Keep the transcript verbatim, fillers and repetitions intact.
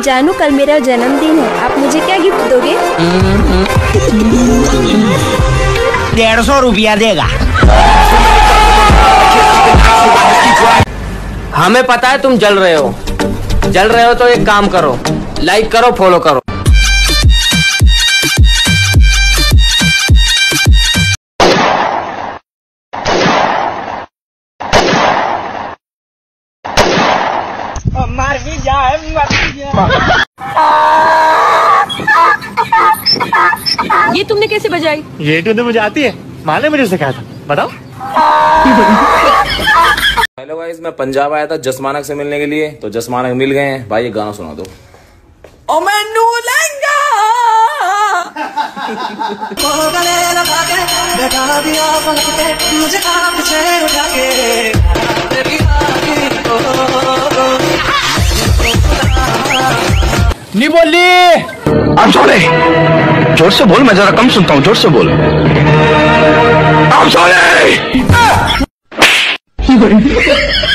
जानू कल मेरा जन्मदिन है, आप मुझे क्या गिफ्ट दोगे? डेढ़ सौ रुपया देगा। हमें पता है तुम जल रहे हो, जल रहे हो तो एक काम करो, लाइक करो, फॉलो करो। मार भी जाए, मर भी जाए। ये तुमने कैसे बजाई? ये तूने मुझे आती है, माँ ने मुझे सिखाया था, बताओ। हेलो गाइस, मैं पंजाब आया था जसमानक से मिलने के लिए, तो जसमानक मिल गए हैं। भाई ये गाना सुना दो। ओ मैनू लहंगा मुझे उठा के नहीं बोली। I'm sorry। जोर से बोल, मैं जरा कम सुनता हूँ, जोर से बोल। I'm sorry।